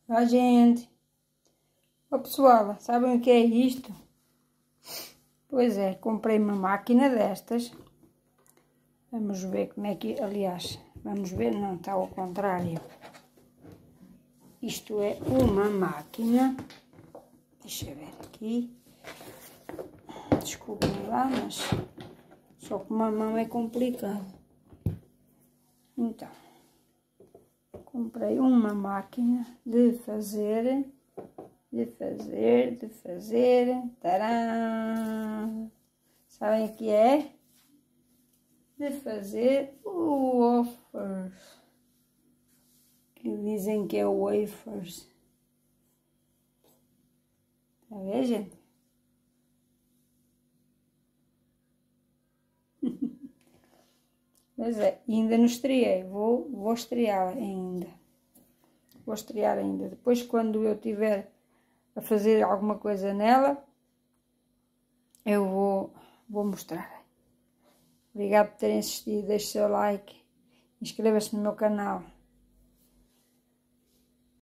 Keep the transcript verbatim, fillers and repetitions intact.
Ó, gente. Ó, pessoal, sabem o que é isto? Pois é, comprei uma máquina destas. Vamos ver como é que... Aliás, vamos ver, não, está ao contrário. Isto é uma máquina. Deixa eu ver aqui. Desculpem lá, mas... Só com uma mão é complicado. Então... Comprei uma máquina de fazer, de fazer, de fazer, tarã! Sabem o que é? De fazer o wafers, que dizem que é o wafers. Está a ver, gente? Mas é, ainda não estreiei, vou, vou estrear ainda. Vou estrear ainda. Depois, quando eu tiver a fazer alguma coisa nela, eu vou, vou mostrar. Obrigado por terem assistido, deixe o seu like, inscreva-se no meu canal.